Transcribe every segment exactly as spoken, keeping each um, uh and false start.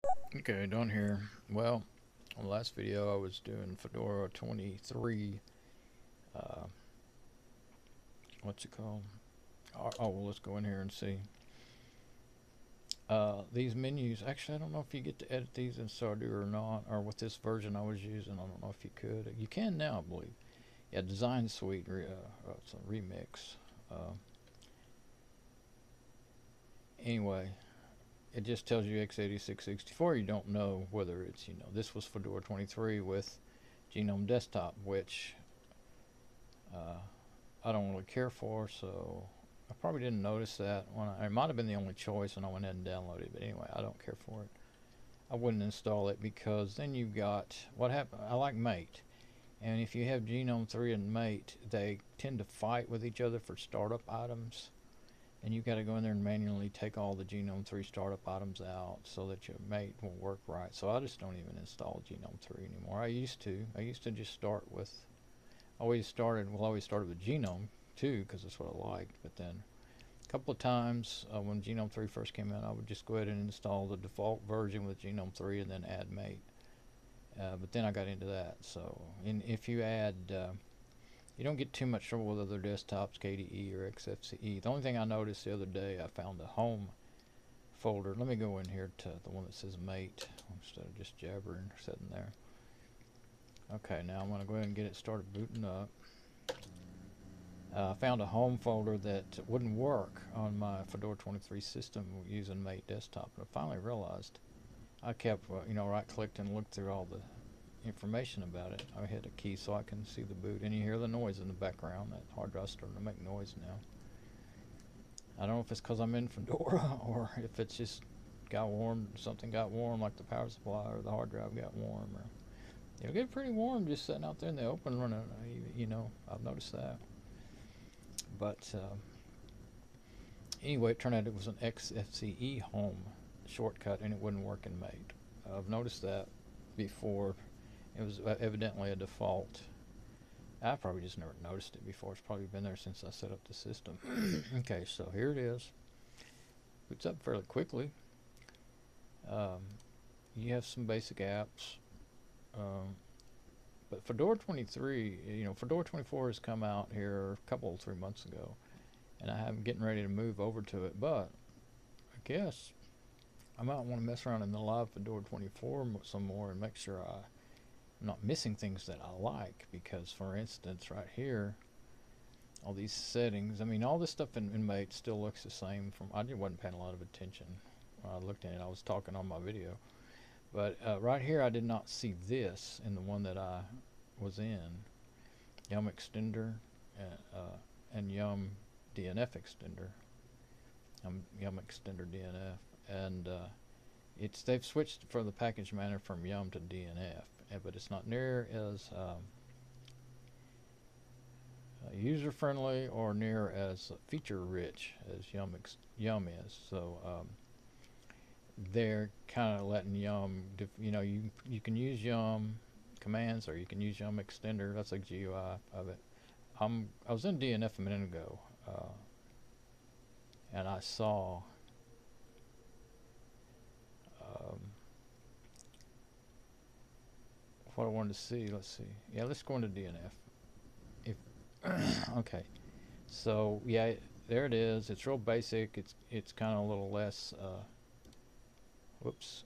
Okay, done here. Well, on the last video I was doing Fedora twenty-three, uh, what's it called? Oh, oh, well, let's go in here and see. Uh, these menus, actually I don't know if you get to edit these in Sardu or not, or with this version I was using, I don't know if you could. You can now, I believe. Yeah, Design Suite, re, uh, it's a remix. Uh, anyway, it just tells you x eighty-six sixty-four. You don't know whether it's, you know, this was Fedora twenty-three with Genome Desktop, which uh, I don't really care for, so I probably didn't notice that. When I, it might have been the only choice and I went ahead and downloaded it, but anyway, I don't care for it. I wouldn't install it because then you've got, what happened, I like Mate, and if you have Genome three and Mate, they tend to fight with each other for startup items, and you've got to go in there and manually take all the Genome three startup items out so that your Mate will work right. So I just don't even install Genome three anymore. I used to. I used to just start with, always started, well, I always started with Genome too because that's what I liked, but then a couple of times uh, when Genome three first came out, I would just go ahead and install the default version with Genome three and then add Mate. Uh, but then I got into that. So in, if you add, uh, you don't get too much trouble with other desktops, K D E or X F C E. The only thing I noticed the other day, I found a home folder. Let me go in here to the one that says Mate instead of just jabbering sitting there. Okay, now I'm going to go ahead and get it started booting up. I uh, found a home folder that wouldn't work on my Fedora twenty-three system using Mate Desktop, and I finally realized. I kept, uh, you know, right-clicked and looked through all the information about it. I hit a key so I can see the boot, and you hear the noise in the background. That hard drive's starting to make noise now. I don't know if it's because I'm in Fedora or if it's just got warm, something got warm, like the power supply or the hard drive got warm, or it'll get pretty warm just sitting out there in the open running. You know, I've noticed that. But uh, anyway, it turned out it was an X F C E home shortcut, and it wouldn't work in Mate. Uh, I've noticed that before. It was evidently a default. I probably just never noticed it before. It's probably been there since I set up the system. Okay, so here it is. Boots up fairly quickly. Um, you have some basic apps. Um, but Fedora twenty-three, you know, Fedora twenty-four has come out here a couple, three months ago, and I'm getting ready to move over to it. But I guess I might want to mess around in the live Fedora twenty-four some more and make sure I I'm not missing things that I like, because for instance right here, all these settings, I mean all this stuff in, in Mate still looks the same. From I wasn't paying a lot of attention when I looked at it. I was talking on my video, but uh, right here I did not see this in the one that I was in, Yum Extender and, uh, and Yum D N F Extender, um, Yum Extender D N F, and uh, it's they've switched for the package manager from Yum to D N F. But it's not near as um, uh, user-friendly or near as feature-rich as Yum, Yum is. So um, they're kind of letting Yum, you know, you you can use Yum commands or you can use Yum Extender. That's like G U I of it. I'm I was in D N F a minute ago, uh, and I saw. Um, what I wanted to see. Let's see. Yeah, let's go into D N F. If okay, so yeah, there it is. It's real basic. It's it's kind of a little less. Uh, whoops.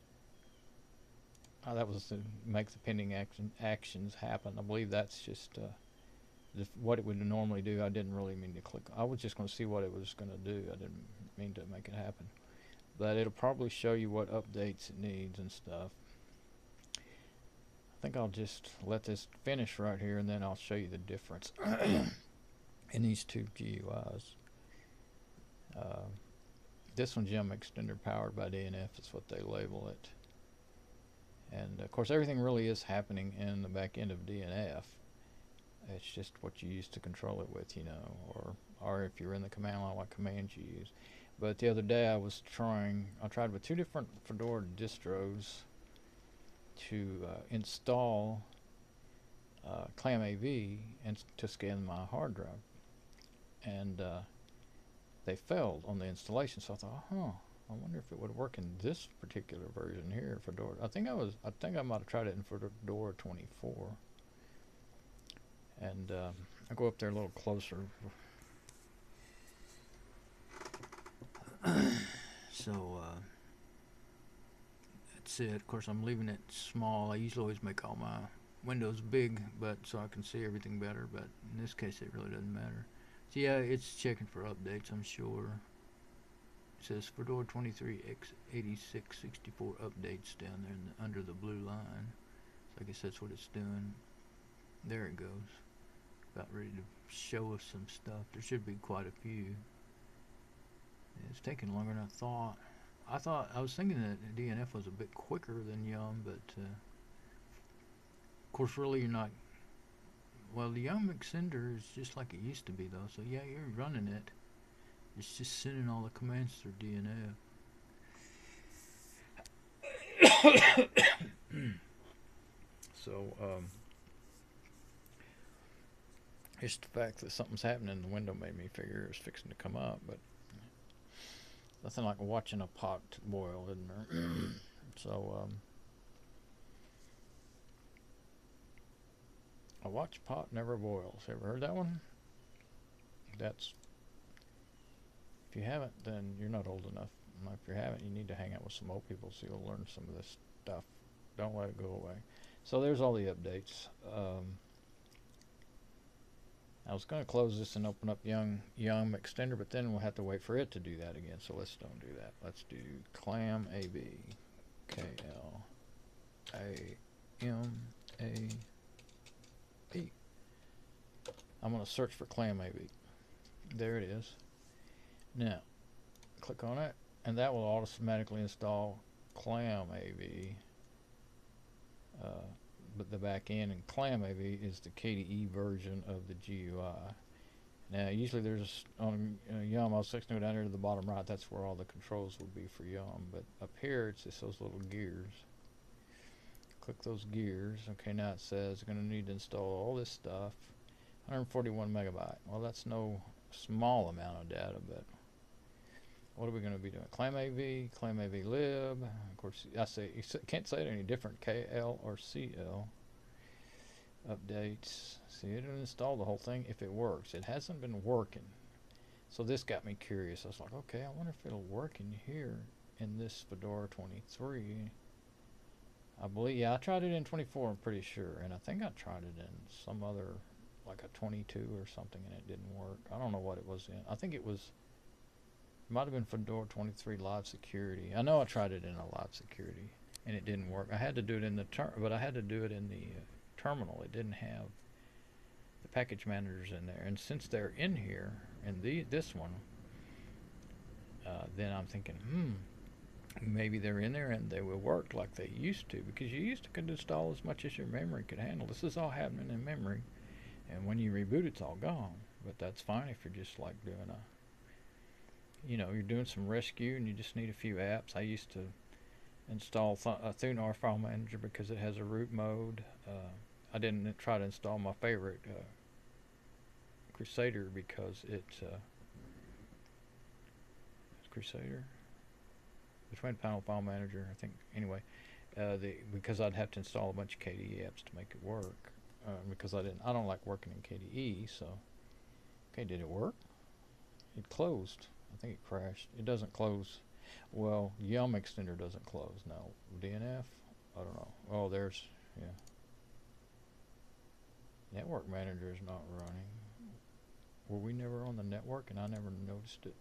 Oh, that was to make the pending action actions happen. I believe that's just uh, what it would normally do. I didn't really mean to click. I was just going to see what it was going to do. I didn't mean to make it happen. But it'll probably show you what updates it needs and stuff. I think I'll just let this finish right here, and then I'll show you the difference in these two G U Is. Uh, this one's Yum Extender powered by D N F is what they label it. And of course everything really is happening in the back end of D N F. It's just what you use to control it with, you know, or, or if you're in the command line, what commands you use. But the other day I was trying, I tried with two different Fedora distros to uh, install uh, ClamAV and to scan my hard drive, and uh, they failed on the installation. So I thought, huh, I wonder if it would work in this particular version here, Fedora. I think I was. I think I might have tried it in Fedora twenty-four. And um, I'll go up there a little closer. So uh, that's it. Of course, I'm leaving it small. I usually always make all my windows big, but so I can see everything better. But in this case, it really doesn't matter. So yeah, it's checking for updates, I'm sure. It says Fedora twenty-three x eighty-six sixty-four updates down there in the, under the blue line. So I guess that's what it's doing. There it goes. About ready to show us some stuff. There should be quite a few. It's taking longer than I thought. I thought I was thinking that D N F was a bit quicker than Yum, but uh, of course, really you're not. Well, the Yum extender is just like it used to be, though. So yeah, you're running it. It's just sending all the commands through D N F. So um, it's the fact that something's happening in the window made me figure it was fixing to come up, but nothing like watching a pot boil, isn't there? So um, a watch pot never boils. Ever heard that one? That's, if you haven't, then you're not old enough. And if you haven't, you need to hang out with some old people so you'll learn some of this stuff. Don't let it go away. So there's all the updates. Um, I was going to close this and open up Young Yum Extender, but then we'll have to wait for it to do that again. So let's don't do that. Let's do clam A B, K L A M A B. I'm going to search for clam A B. There it is. Now, click on it, and that will automatically install clam A B. Uh, but the back end, and clam A B is the K D E version of the G U I. Now usually there's on uh, Yum, I was sectioning down here to the bottom right, that's where all the controls would be for Yum, but up here it's just those little gears. Click those gears. Okay, now it says you're going to need to install all this stuff. one hundred forty-one megabyte. Well, that's no small amount of data, but what are we going to be doing? Clam A V, Clam A V lib. Of course, I say you can't say it any different. K L or C L. Updates. See, it'll install the whole thing if it works. It hasn't been working, so this got me curious. I was like, okay, I wonder if it'll work in here in this Fedora twenty-three. I believe, yeah, I tried it in twenty-four. I'm pretty sure, and I think I tried it in some other, like a twenty-two or something, and it didn't work. I don't know what it was in. I think it was. It might have been Fedora twenty-three Live Security. I know I tried it in a Live Security, and it didn't work. I had to do it in the ter but I had to do it in the uh, terminal. It didn't have the package managers in there, and since they're in here, and the this one, uh, then I'm thinking, hmm, maybe they're in there and they will work like they used to, because you used to could install as much as your memory could handle. This is all happening in memory, and when you reboot, it's all gone. But that's fine if you're just like doing a you know, you're doing some rescue and you just need a few apps. I used to install th a Thunar file manager because it has a root mode. Uh, I didn't try to install my favorite uh, Crusader because it's, uh, it's Crusader. The twin panel file manager, I think. Anyway, uh, the because I'd have to install a bunch of K D E apps to make it work. Uh, because I didn't, I don't like working in K D E. So, okay, did it work? It closed. I think it crashed. It doesn't close. Well, Yum Extender doesn't close. Now, D N F? I don't know. Oh, there's, yeah. Network Manager is not running. Were we never on the network and I never noticed it?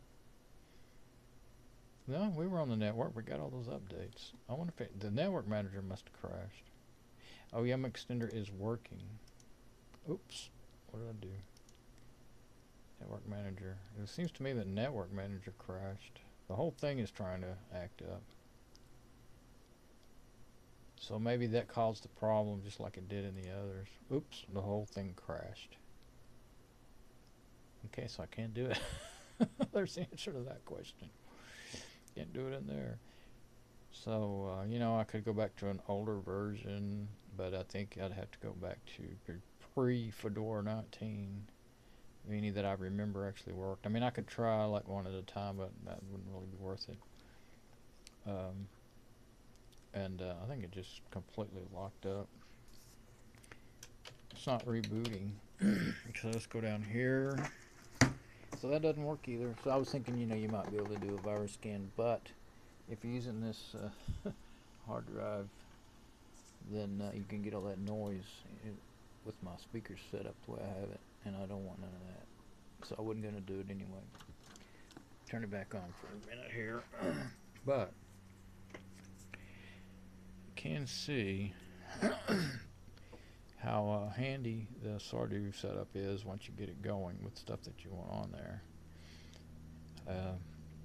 No, we were on the network. We got all those updates. I wonder if it, the Network Manager must have crashed. Oh, Yum Extender is working. Oops. What did I do? Network Manager. It seems to me that Network Manager crashed. The whole thing is trying to act up. So maybe that caused the problem just like it did in the others. Oops, the whole thing crashed. Okay, so I can't do it. There's the answer to that question. Can't do it in there. So, uh, you know, I could go back to an older version, but I think I'd have to go back to pre-Fedora nineteen. Any that I remember actually worked. I mean, I could try like one at a time, but that wouldn't really be worth it. Um, and uh, I think it just completely locked up. It's not rebooting. So let's go down here. So that doesn't work either. So I was thinking, you know, you might be able to do a virus scan, but if you're using this uh, hard drive, then uh, you can get all that noise it, with my speakers set up the way I have it, and I don't want none of that. So I wasn't going to do it anyway. Turn it back on for a minute here. But you can see how uh, handy the Sardu setup is once you get it going with stuff that you want on there. Uh,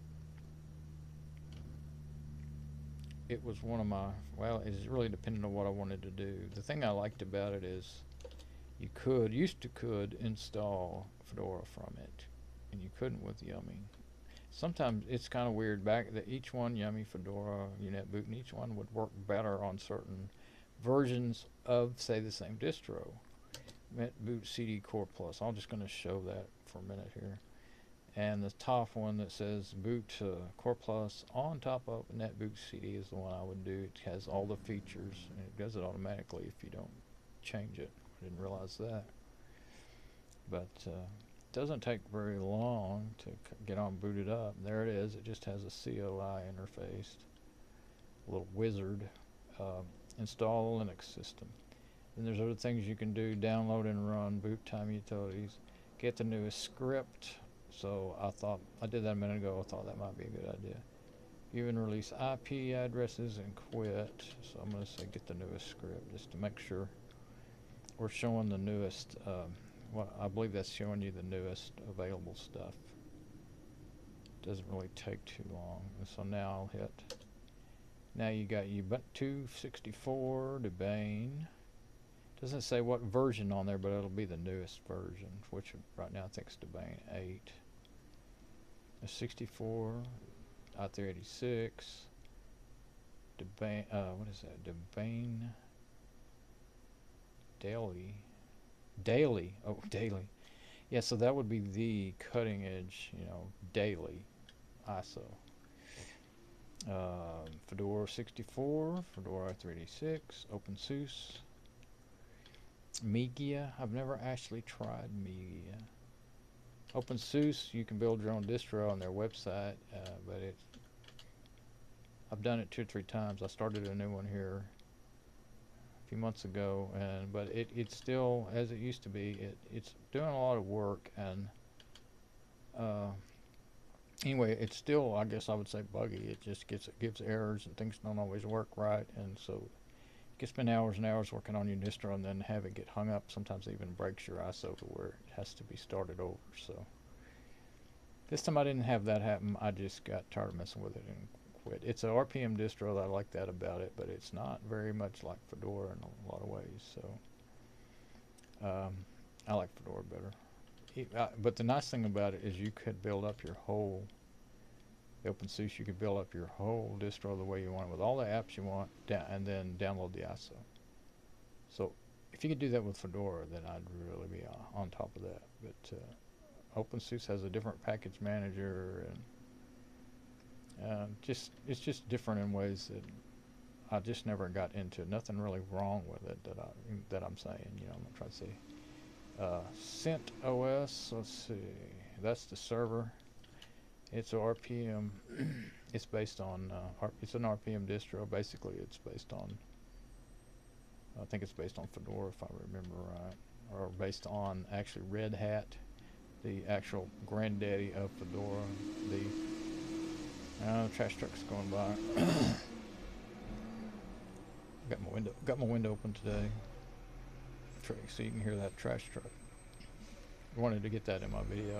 it was one of my, well, it's really dependent on what I wanted to do. The thing I liked about it is you could, used to could install Fedora from it, and you couldn't with Yummy. Sometimes it's kind of weird back that each one, Yummy, Fedora, UNetBoot, and each one would work better on certain versions of, say, the same distro. NetBoot C D Core Plus. I'm just going to show that for a minute here. And the top one that says Boot uh, Core Plus on top of NetBoot C D is the one I would do. It has all the features, and it does it automatically if you don't change it. I didn't realize that. But uh, it doesn't take very long to c get on booted up. There it is. It just has a C L I interface, a little wizard. Uh, install a Linux system. Then there's other things you can do: download and run boot time utilities, get the newest script. So I thought, I did that a minute ago, I thought that might be a good idea. View and release I P addresses and quit. So I'm going to say get the newest script just to make sure we're showing the newest, um, well, I believe that's showing you the newest available stuff. Doesn't really take too long. And so now I'll hit, now you got you but two sixty-four Debian. Doesn't say what version on there, but it'll be the newest version, which right now I think is Debian eight. A sixty-four, i three eighty-six, Debian, uh, what is that? Debian Daily, Daily, oh, Daily. Yeah, so that would be the cutting edge, you know, daily I S O. Uh, Fedora sixty-four, Fedora i three eighty-six, OpenSUSE, Megia. I've never actually tried Megia. OpenSUSE, you can build your own distro on their website, uh, but it, I've done it two or three times. I started a new one here a few months ago, and but it, it's still, as it used to be, it, it's doing a lot of work, and uh, anyway, it's still, I guess I would say, buggy. It just gets it gives errors, and things don't always work right, and so you can spend hours and hours working on your distro and then have it get hung up. Sometimes it even breaks your I S O to where it has to be started over. So this time I didn't have that happen. I just got tired of messing with it and quit. It's a R P M distro. I like that about it, but it's not very much like Fedora in a lot of ways. So um, I like Fedora better. It, uh, but the nice thing about it is you could build up your whole OpenSUSE, you could build up your whole distro the way you want it with all the apps you want, and then download the I S O. So if you could do that with Fedora, then I'd really be uh, on top of that. But uh, OpenSUSE has a different package manager, and uh, just it's just different in ways that I just never got into. Nothing really wrong with it that I that I'm saying. You know, I'm gonna try to say. Uh, CentOS. Let's see. That's the server. It's a R P M. It's based on. Uh, it's an R P M distro. Basically, it's based on. I think it's based on Fedora, if I remember right, or based on actually Red Hat, the actual granddaddy of Fedora. The uh, trash truck's going by. got my window. Got my window open today, so you can hear that trash truck. I wanted to get that in my video.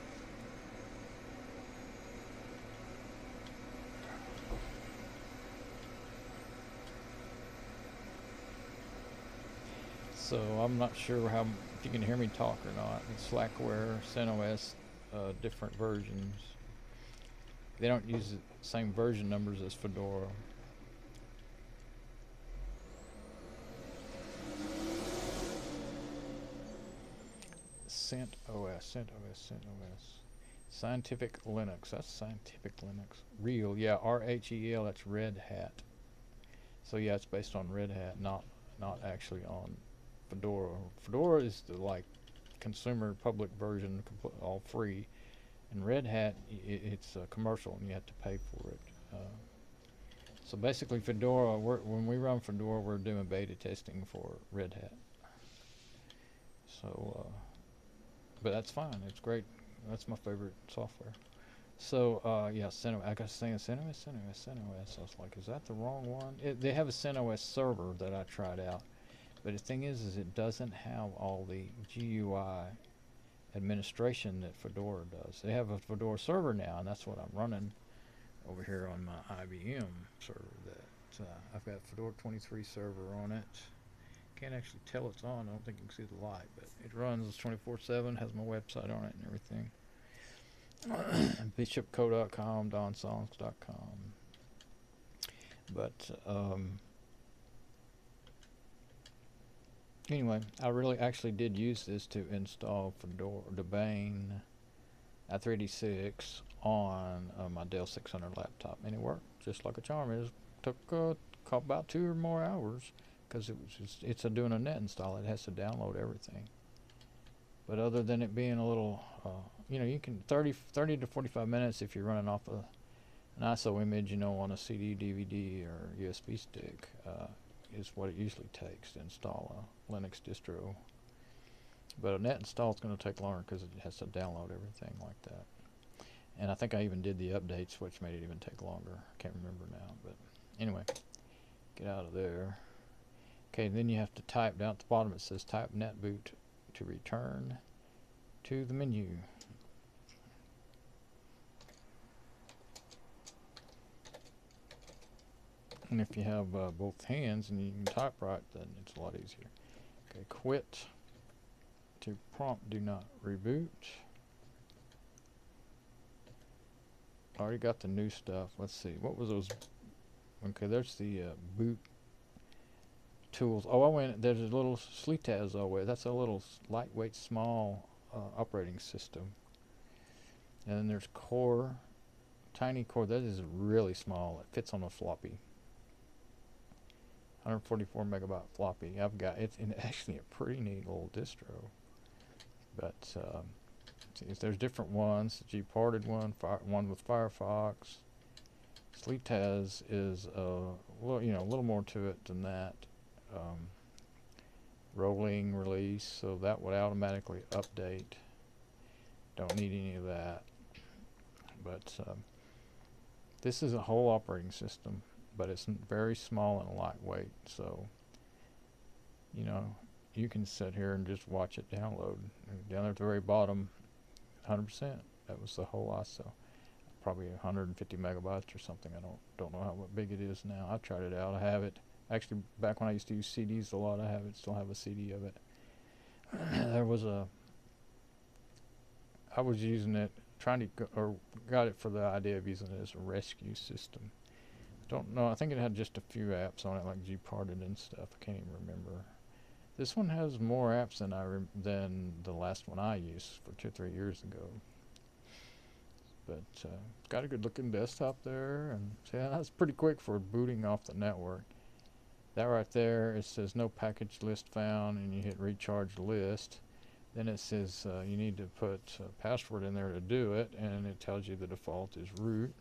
So I'm not sure how if you can hear me talk or not. It's Slackware, CentOS, uh, different versions. They don't use the same version numbers as Fedora. CentOS, CentOS, CentOS. Scientific Linux. That's Scientific Linux. Real, yeah, R H E L. That's Red Hat. So yeah, it's based on Red Hat, not not actually on Fedora. Fedora is the like consumer public version, all free, and Red Hat I it's uh, commercial and you have to pay for it. Uh, so basically, Fedora. We're, when we run Fedora, we're doing beta testing for Red Hat. So, uh, but that's fine. It's great. That's my favorite software. So, uh, yeah, CentOS. I got to say CentOS, CentOS, CentOS. I was like, is that the wrong one? It, they have a CentOS server that I tried out. But the thing is, is it doesn't have all the G U I administration that Fedora does. They have a Fedora server now, and that's what I'm running over here on my I B M server. That uh, I've got Fedora twenty-three server on it. Can't actually tell it's on. I don't think you can see the light, but it runs twenty-four seven. Has my website on it and everything. bishop co dot com, don songs dot com. But um, anyway, I really actually did use this to install Fedora Debian i three eighty-six on uh, my Dell six hundred laptop, and it worked just like a charm. It took uh, about two or more hours because it was just, it's a doing a net install. It has to download everything. But other than it being a little, uh, you know, you can thirty, thirty to forty-five minutes if you're running off a, an I S O image, you know, on a C D, D V D, or U S B stick, uh, is what it usually takes to install a Linux distro. But a net install is going to take longer because it has to download everything like that. And I think I even did the updates, which made it even take longer. I can't remember now. But anyway, get out of there. Okay, then you have to type down at the bottom. It says type netboot to return to the menu. And if you have uh, both hands and you can type right, then it's a lot easier. Okay, quit to prompt do not reboot. Already got the new stuff. Let's see, what was those? Okay, there's the uh, boot tools. Oh, I went, there's a little SleeTaz always. That's a little lightweight, small uh, operating system. And then there's core, tiny core. That is really small. It fits on a floppy. one forty-four megabyte floppy. I've got it's in actually a pretty neat little distro. But um, see, there's different ones. G parted one, fire, one with Firefox. SleeTaz is a well, you know, a little more to it than that. Um, rolling release, so that would automatically update. Don't need any of that. But um, this is a whole operating system, but it's very small and lightweight. So you know, you can sit here and just watch it download. Down there at the very bottom, one hundred percent. That was the whole I S O. Probably one hundred fifty megabytes or something. I don't don't know how what big it is now. I tried it out. I have it. Actually, back when I used to use C Ds a lot, I have it. Still have a C D of it. There was a. I was using it, trying to go, or got it for the idea of using it as a rescue system. Don't know. I think it had just a few apps on it, like G parted and stuff. I can't even remember. This one has more apps than I rem than the last one I used for two or three years ago. But uh, it's got a good looking desktop there, and so yeah, that's pretty quick for booting off the network. That right there, it says no package list found, and you hit recharge list. Then it says uh, you need to put a password in there to do it, and it tells you the default is root.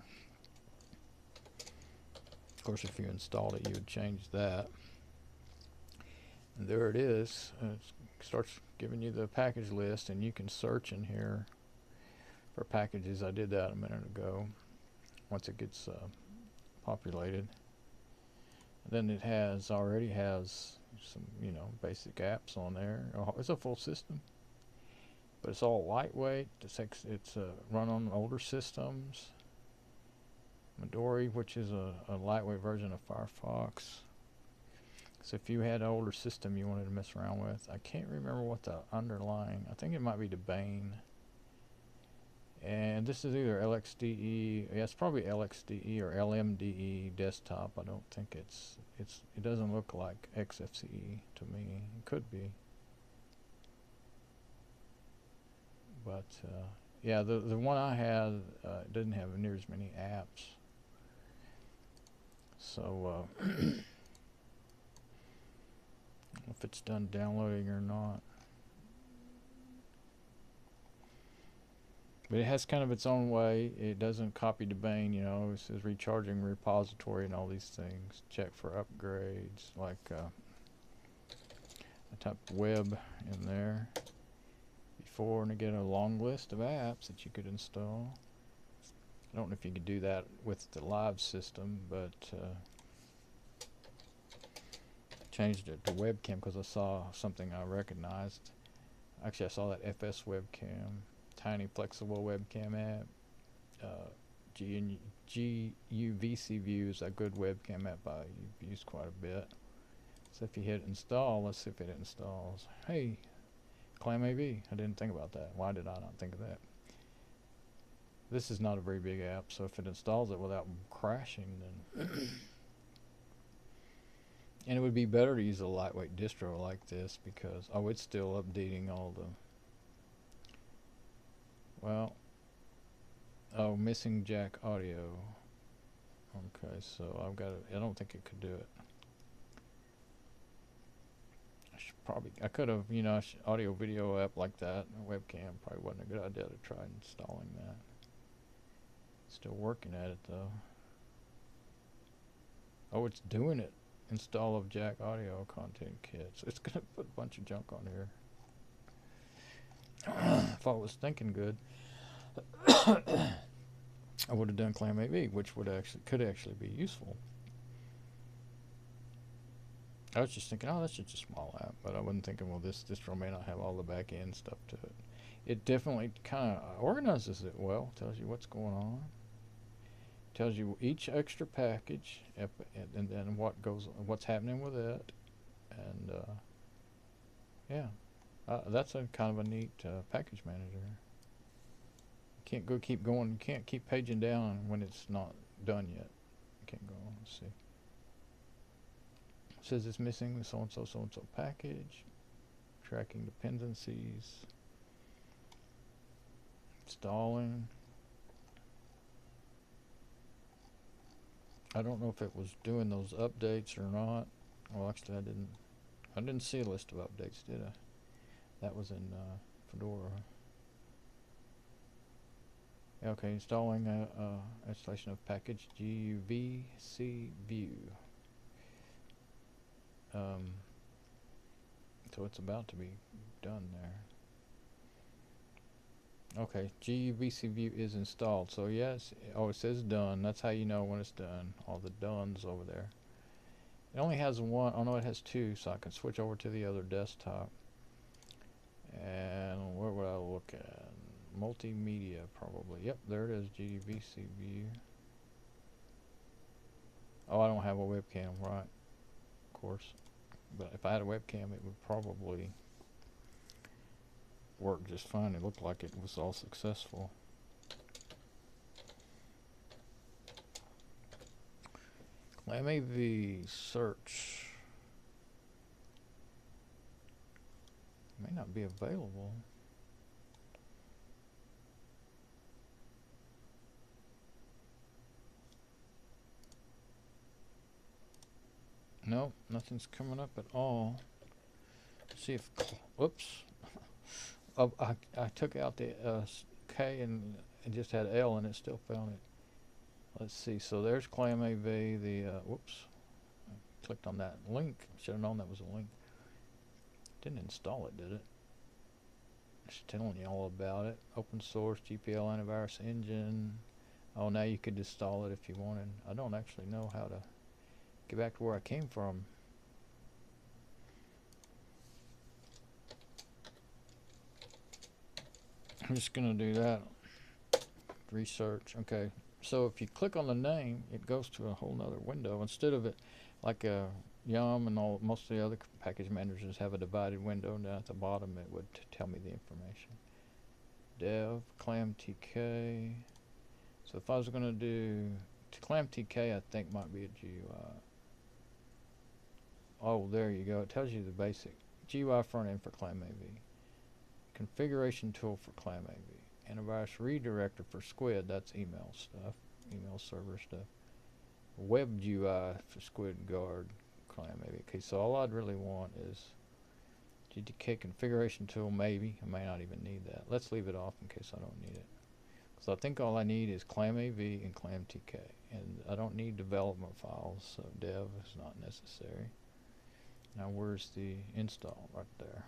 Of course, if you installed it, you would change that. And there it is. Uh, it starts giving you the package list, and you can search in here for packages. I did that a minute ago. Once it gets uh, populated, then it has already has some, you know, basic apps on there. Oh, it's a full system, but it's all lightweight. It's ex it's uh, run on older systems. Midori, which is a, a lightweight version of Firefox. So if you had an older system you wanted to mess around with, I can't remember what the underlying. I think it might be Debian. And this is either L X D E. Yeah, it's probably L X D E or L M D E desktop. I don't think it's it's. It doesn't look like X F C E to me. It could be, but uh, yeah, the the one I had uh, didn't have near as many apps. So uh, if it's done downloading or not. But it has kind of its own way. It doesn't copy the Bane, you know. It says recharging repository and all these things. Check for upgrades, like uh, I type web in there before, and I get a long list of apps that you could install. I don't know if you could do that with the live system, but uh, changed it to webcam because I saw something I recognized. Actually, I saw that F S webcam. Tiny flexible webcam app. Uh, G U V C View is a good webcam app I've used quite a bit. So if you hit install, let's see if it installs. Hey, ClamAV. I didn't think about that. Why did I not think of that? This is not a very big app, so if it installs it without crashing, then and it would be better to use a lightweight distro like this because oh, it's still updating all the. Well, oh, missing jack audio. Okay, so I've got it. I don't think it could do it. I should probably, I could have, you know, audio video app like that, a webcam probably wasn't a good idea to try installing that. Still working at it though. Oh, it's doing it. Install of jack audio content kit. So it's gonna put a bunch of junk on here. If I was thinking good, I would have done ClamAV, which would actually could actually be useful. I was just thinking, oh, that's just a small app, but I wasn't thinking, well, this distro may not have all the back end stuff to it. It definitely kind of organizes it well. Tells you what's going on. Tells you each extra package, and then what goes, what's happening with it, and uh, yeah. Uh, that's a kind of a neat uh, package manager. You can't go keep going. You can't keep paging down when it's not done yet. You can't go on. Let's see. It says it's missing the so-and-so, so-and-so package. Tracking dependencies. Installing. I don't know if it was doing those updates or not. Well, actually, I didn't. I didn't see a list of updates, did I? That was in uh, Fedora. Okay, installing a, a installation of package G U V C View. Um, so it's about to be done there. Okay, G U V C View is installed. So yes, oh, it says done. That's how you know when it's done. All the done's over there. It only has one. Oh no, it has two. So I can switch over to the other desktop. And where would I look at? Multimedia, probably. Yep, there it is, G U V C View. Oh, I don't have a webcam, right? Of course. But if I had a webcam, it would probably work just fine. It looked like it was all successful. ClamAV search. May not be available. No, nothing's coming up at all. Let's see if, whoops. oh, I, I took out the uh, K and it just had L and it still found it. Let's see, so there's ClamAV, the, uh, whoops. I clicked on that link. Should have known that was a link. Didn't install it, did it? Just telling you all about it. Open source, G P L antivirus engine. Oh, now you could install it if you wanted. I don't actually know how to get back to where I came from. I'm just gonna do that. Research. Okay. So if you click on the name, it goes to a whole nother window. Instead of it like a Yum and all, most of the other package managers have a divided window, and down at the bottom it would t tell me the information. Dev, ClamTK. So if I was going to do ClamTK, I think might be a G U I. Oh, there you go. It tells you the basic G U I front end for ClamAV. Configuration tool for ClamAV. Antivirus redirector for Squid, that's email stuff, email server stuff. Web U I for Squid Guard client maybe. Okay, so all I'd really want is G T K configuration tool maybe. I may not even need that. Let's leave it off in case I don't need it. So I think all I need is ClamAV and ClamTK, and I don't need development files, so dev is not necessary. Now where's the install? Right there.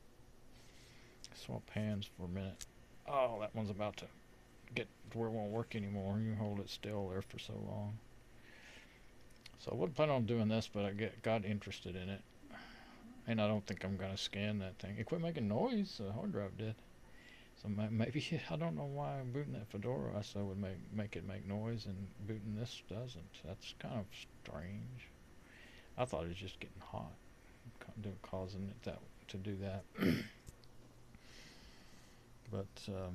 Swap hands for a minute. Oh, that one's about to get to where it won't work anymore. You hold it still there for so long. So I wasn't planning on doing this, but I get got interested in it, and I don't think I'm gonna scan that thing. It quit making noise. The hard drive did. So maybe I don't know why booting that Fedora I said would make make it make noise, and booting this doesn't. That's kind of strange. I thought it was just getting hot, causing it that to do that. But um,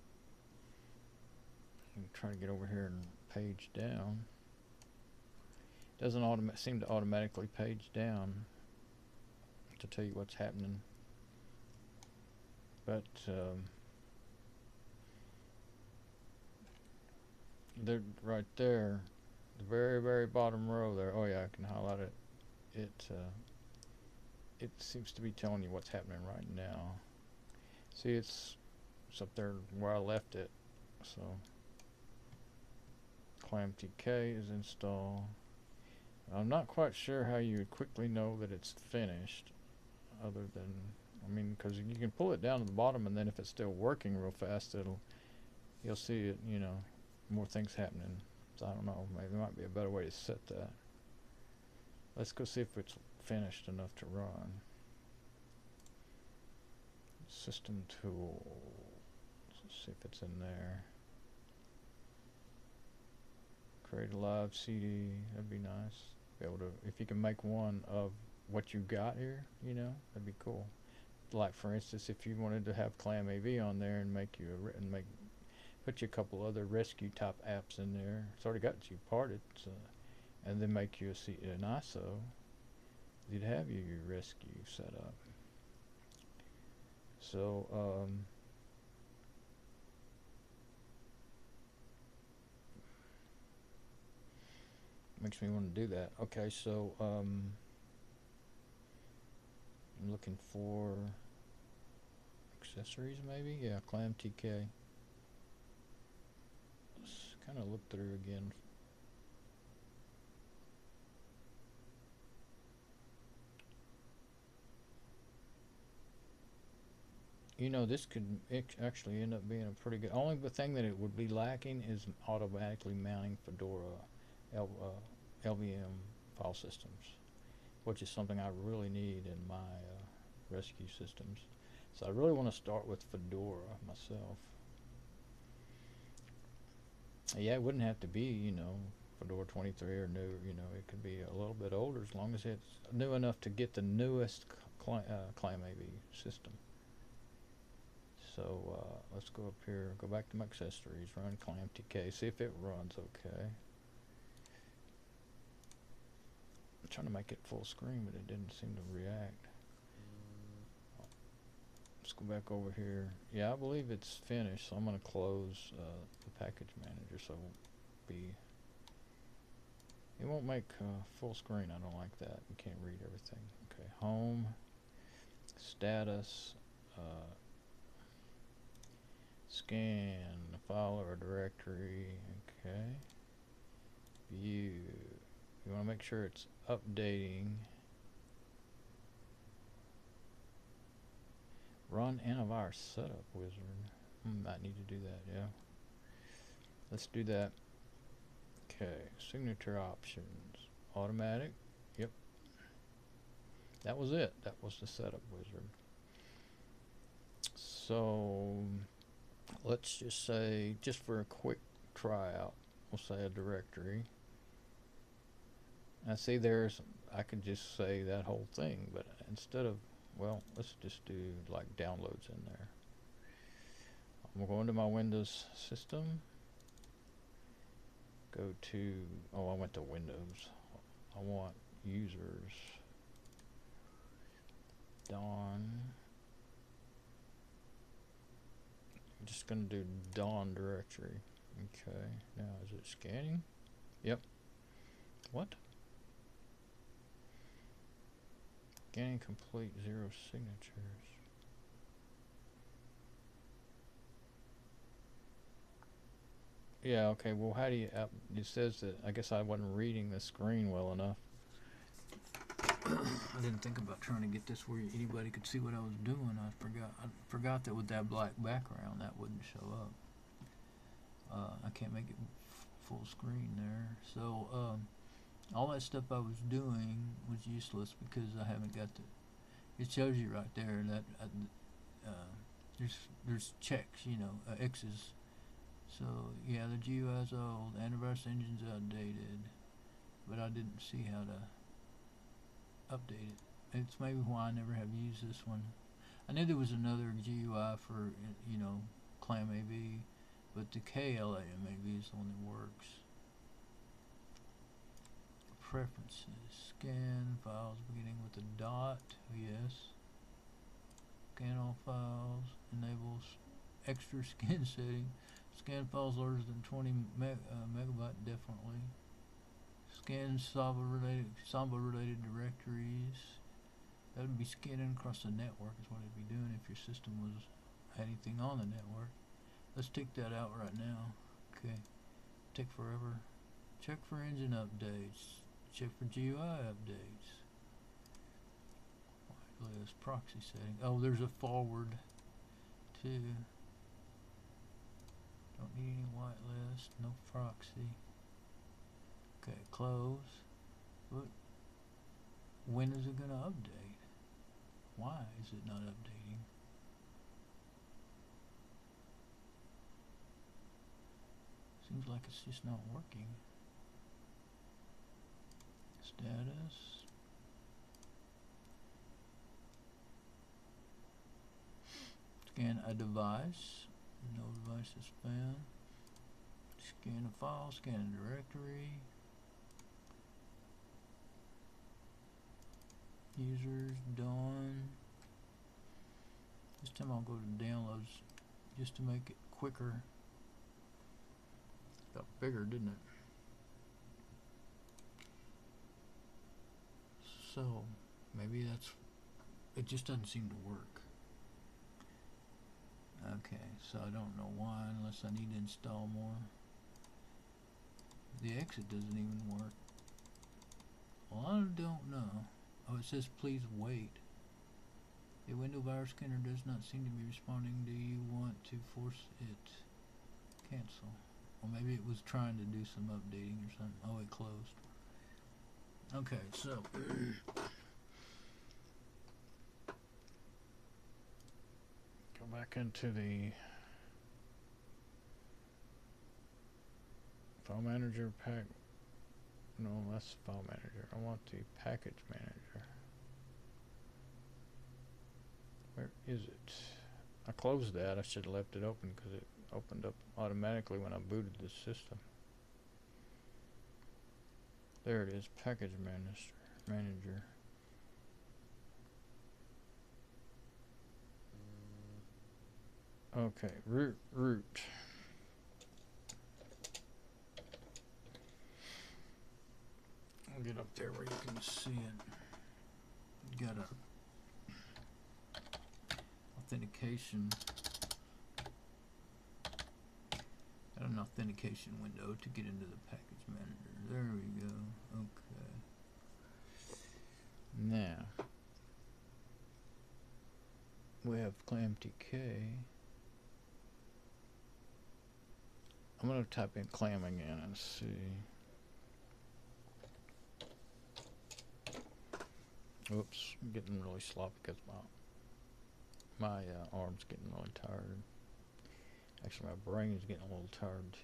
I'm trying to get over here and page down. Doesn't automa seem to automatically page down to tell you what's happening. But um, they're right there, the very very bottom row there. Oh yeah, I can highlight it. It uh, it seems to be telling you what's happening right now. See, it's it's up there where I left it. So ClamTK is installed. I'm not quite sure how you would quickly know that it's finished, other than, I mean, because you can pull it down to the bottom, and then if it's still working real fast, it'll, you'll see it, you know, more things happening. So I don't know, maybe there might be a better way to set that. Let's go see if it's finished enough to run. System tools. Let's see if it's in there. Create a live C D. That'd be nice. Be able to, if you can make one of what you got here, you know, that'd be cool. Like for instance, if you wanted to have ClamAV on there and make you a and make put you a couple other rescue type apps in there. It's already got you parted, so, and then make you a C an I S O. You'd have your, your rescue set up. So um, makes me want to do that. Okay, so um, I'm looking for accessories maybe. Yeah, ClamTK. Let's kind of look through again. You know, this could actually end up being a pretty good. Only the thing that it would be lacking is automatically mounting Fedora L, uh, L V M file systems, which is something I really need in my uh, rescue systems. So I really want to start with Fedora myself. Yeah, it wouldn't have to be, you know, Fedora twenty-three or new. You know, it could be a little bit older as long as it's new enough to get the newest cl uh, ClamAV system. So uh, let's go up here, go back to my accessories, run ClamTK, see if it runs okay. I'm trying to make it full screen, but it didn't seem to react. Let's go back over here. Yeah, I believe it's finished, so I'm going to close uh, the package manager, so it won't be, it won't make uh, full screen. I don't like that. You can't read everything. Okay, home, status, uh, scan a file or a directory. Okay, view. You want to make sure it's updating. Run antivirus setup wizard. Hmm, might need to do that. Yeah, let's do that. Okay, signature options, automatic. Yep, that was it. That was the setup wizard. So let's just say, just for a quick tryout, we'll say a directory. I see there's, I could just say that whole thing, but instead of, well, let's just do like downloads in there. I'm going to my Windows system. Go to, oh, I went to Windows. I want users. Don. I'm just gonna do Dawn directory. Okay, now is it scanning? Yep. What? Scanning complete, zero signatures. Yeah, okay, well how do you, uh, it says that, I guess I wasn't reading the screen well enough. I didn't think about trying to get this where anybody could see what I was doing. I forgot I forgot that with that black background that wouldn't show up. Uh, I can't make it f full screen there. So um, all that stuff I was doing was useless because I haven't got the, it shows you right there that uh, uh, there's there's checks, you know, uh, X's. So yeah, the G U I's old, antivirus engine's outdated, but I didn't see how to update it. It's maybe why I never have used this one. I knew there was another G U I for, you know, Clam A V, but the K L A M A V is the one that works. Preferences, scan files beginning with a dot, yes. Scan all files, enables extra scan setting. Scan files larger than twenty meg uh, megabyte, definitely. Scan Samba related, Samba related directories. That would be scanning across the network is what it'd be doing if your system was anything on the network. Let's take that out right now. Okay. Take forever. Check for engine updates. Check for G U I updates. Whitelist proxy setting. Oh, there's a forward too. Don't need any whitelist. No proxy. Okay, close. But when is it going to update? Why is it not updating? Seems like it's just not working. Status. Scan a device. No device is found. Scan a file. Scan a directory. Users, Dawn. This time I'll go to downloads just to make it quicker. Got bigger, didn't it? So maybe that's, it just doesn't seem to work. Okay, so I don't know why unless I need to install more. The exit doesn't even work. Well, I don't know. Oh, it says please wait. The window virus scanner does not seem to be responding. Do you want to force it? Cancel. Or maybe it was trying to do some updating or something. Oh, it closed. Okay, so go back into the file manager pack. No, that's file manager. I want the package manager. Where is it? I closed that. I should have left it open because it opened up automatically when I booted the system. There it is, package manager. Manager. Okay, root, root. I'll get up there where you can see it. Got a authentication. Got an authentication window to get into the package manager. There we go. Okay. Now we have ClamTK. I'm gonna type in clam again and see. Oops, I'm getting really sloppy because my my uh, arm's getting really tired. Actually, my brain is getting a little tired too.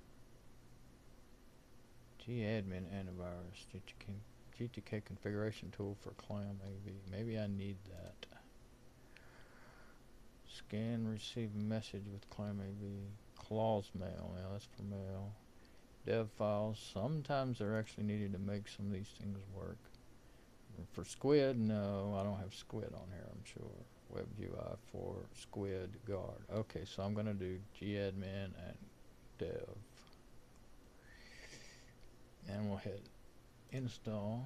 G-admin antivirus G T K, G T K configuration tool for Clam A V. Maybe I need that. Scan receive message with Clam A V. Clause mail. Now that's for mail. Dev files. Sometimes they're actually needed to make some of these things work. For Squid, no, I don't have Squid on here, I'm sure. WebGui for Squid Guard. Okay, so I'm gonna do gedmin and dev, and we'll hit install.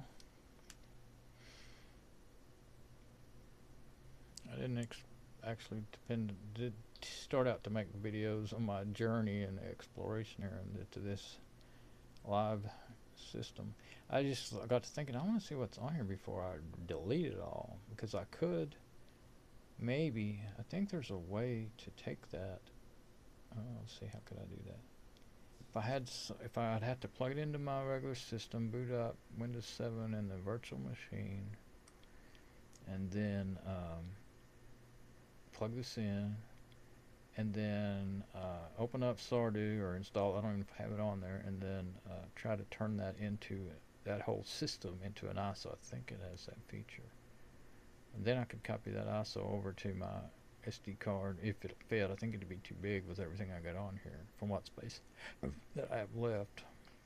I didn't ex actually depend did start out to make videos on my journey and exploration here into this live system. I just I got to thinking I want to see what's on here before I delete it all, because I could maybe I think there's a way to take that. Oh, let's see, how could I do that? If I had if I'd have to plug it into my regular system, boot up Windows seven in the virtual machine, and then um, plug this in, and then uh, open up Sardu or install, I don't even have it on there, and then uh, try to turn that into that whole system into an I S O. I think it has that feature, and then I could copy that I S O over to my S D card if it fit. I think it'd be too big with everything I got on here from what space that I have left.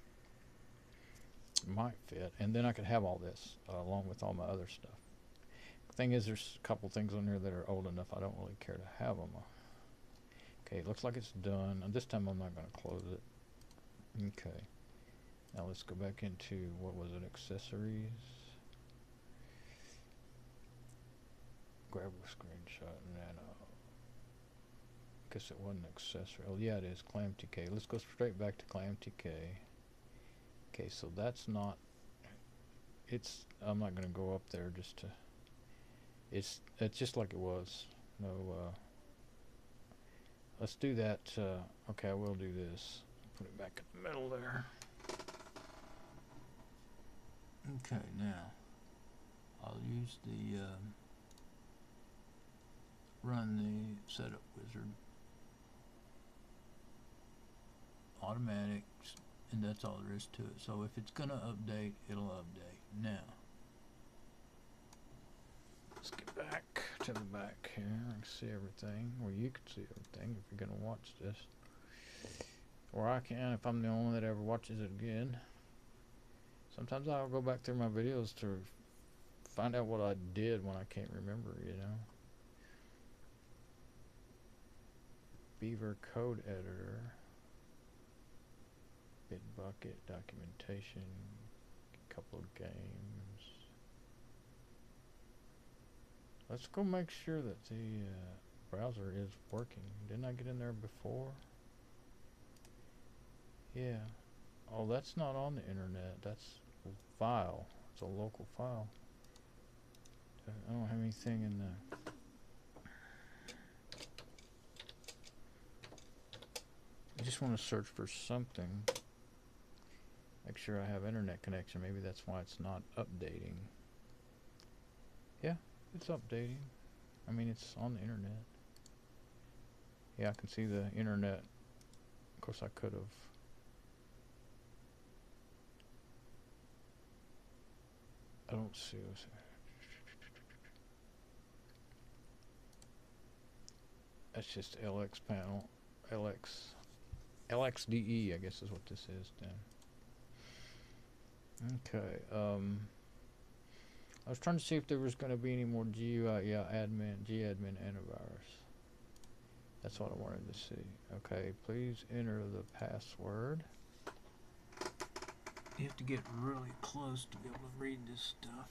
It might fit, and then I could have all this uh, along with all my other stuff. The thing is, there's a couple things on here that are old enough I don't really care to have them. Okay, it looks like it's done. And this time I'm not going to close it. Okay, now let's go back into, what was it, accessories. Grab a screenshot, and then uh, guess it wasn't accessory. Oh yeah, it is ClamTK. Let's go straight back to ClamTK. Okay, so that's not, it's, I'm not going to go up there just to, it's it's just like it was. No, uh, let's do that. Uh, okay, I will do this. Put it back in the middle there. Okay, now I'll use the um, run the setup wizard, automatic, and that's all there is to it. So if it's gonna update, it'll update. Now let's get back to the back here and see everything. Well, you can see everything if you're gonna watch this, or I can if I'm the only one that ever watches it again. Sometimes I'll go back through my videos to find out what I did when I can't remember, you know. Beaver code editor, Bitbucket documentation, a couple of games. Let's go make sure that the uh, browser is working. Didn't I get in there before? Yeah. Oh, that's not on the internet. That's a file. It's a local file. I don't have anything in the... I just want to search for something. Make sure I have internet connection. Maybe that's why it's not updating. Yeah, it's updating. I mean, it's on the internet. Yeah, I can see the internet. Of course, I could have. I don't see what's there. That's just L X panel. L X. L X D E, I guess is what this is then. Okay. Um, I was trying to see if there was going to be any more G U I. Yeah, admin, G-admin antivirus. That's what I wanted to see. Okay, please enter the password. You have to get really close to be able to read this stuff.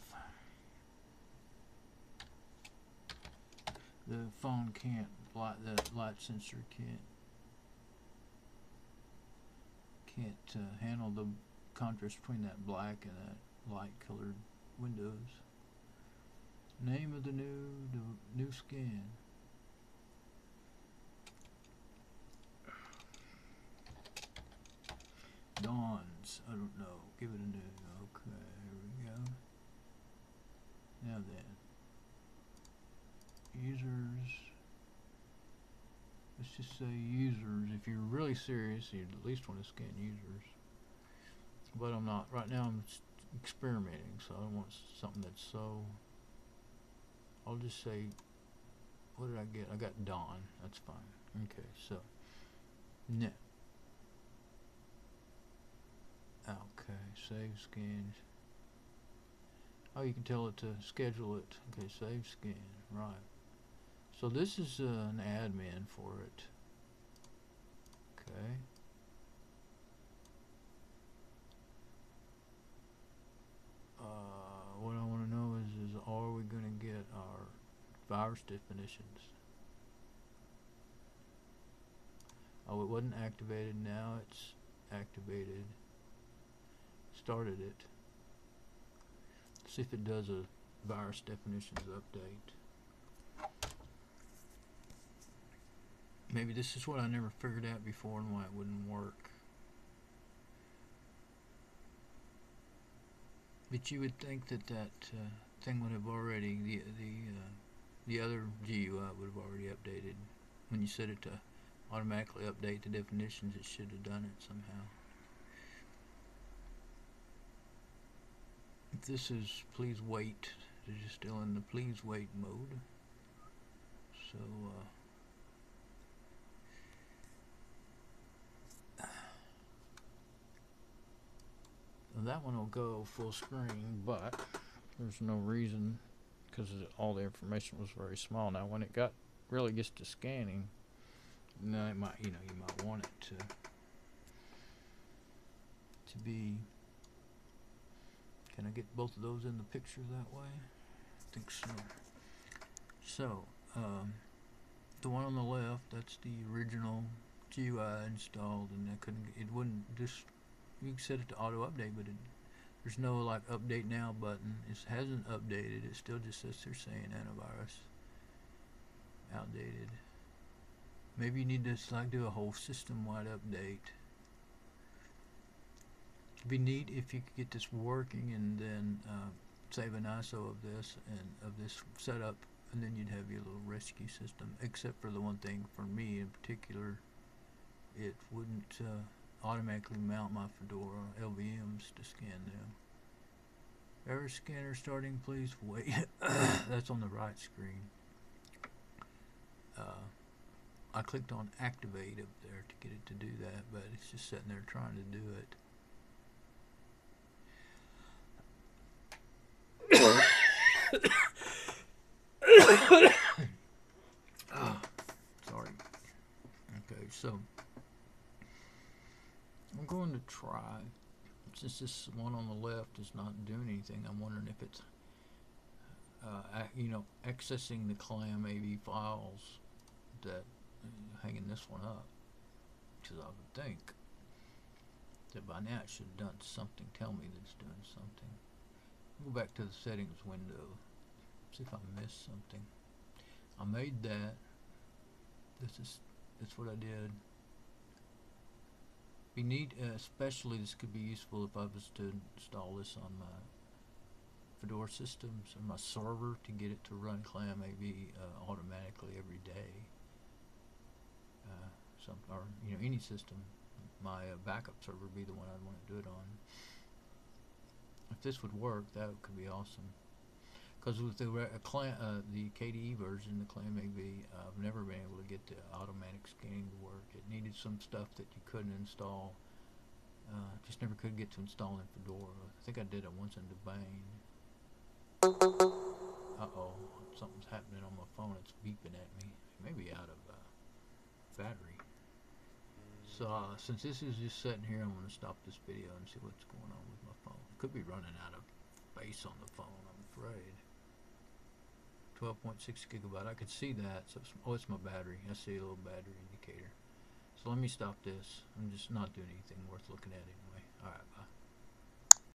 The phone can't, light, the light sensor can't can't uh, handle the contrast between that black and that light colored windows. Name of the new the new scan. Dons, I don't know. Give it a new. Okay, here we go. Now then, users. Let's just say users. If you're really serious, you'd at least want to scan users. But I'm not. Right now I'm experimenting, so I don't want something that's so... I'll just say, what did I get? I got Don. That's fine. Okay, so, net. Okay, save scans. Oh, you can tell it to schedule it. Okay, save scan. Right. So this is uh, an admin for it. Okay. Uh, what I want to know is, is are we going to get our virus definitions? Oh, it wasn't activated. Now it's activated. Started it. Let's see if it does a virus definitions update. Maybe this is what I never figured out before and why it wouldn't work. But you would think that that uh, thing would have already, the the uh, the other G U I would have already updated. When you set it to automatically update the definitions, it should have done it somehow. If this is please wait, it is still in the please wait mode. So uh, that one will go full screen, but there's no reason because all the information was very small. Now when it got really gets to scanning, now it might, you know, you might want it to to be. Can I get both of those in the picture that way? I think so. So um, the one on the left, that's the original G U I installed, and I couldn't. It wouldn't just. You can set it to auto update, but it, there's no like update now button. It hasn't updated. It still just sits there saying antivirus outdated. Maybe you need to like do a whole system-wide update. It'd be neat if you could get this working and then uh, save an I S O of this and of this setup, and then you'd have your little rescue system. Except for the one thing for me in particular, it wouldn't uh, automatically mount my Fedora L V Ms to scan them. Error scanner starting, please wait. That's on the right screen. Uh, I clicked on activate up there to get it to do that, but it's just sitting there trying to do it. Oh, sorry. Okay, so I'm going to try, since this one on the left is not doing anything, I'm wondering if it's uh, you know, accessing the clam A V files that uh, hanging this one up, because I would think that by now it should have done something, tell me that it's doing something. Go back to the settings window, see if I missed something. I made that. This is that's what I did. Be neat, uh, especially this could be useful if I was to install this on my Fedora systems or my server to get it to run clam A V uh, automatically every day. Uh, some or you know any system. My uh, backup server would be the one I'd want to do it on. If this would work, that could be awesome. Because with the uh, the K D E version, the clam A V, uh, I've never been able to get the automatic scanning to work. It needed some stuff that you couldn't install. Uh, just never could get to install in Fedora. I think I did it once in Debian. Uh-oh, something's happening on my phone. It's beeping at me. It may be out of uh, battery. So uh, since this is just sitting here, I'm going to stop this video and see what's going on with my phone. It could be running out of space on the phone, I'm afraid. twelve point six gigabyte. I could see that. So it's, oh, it's my battery. I see a little battery indicator. So let me stop this. I'm just not doing anything worth looking at anyway. Alright, bye.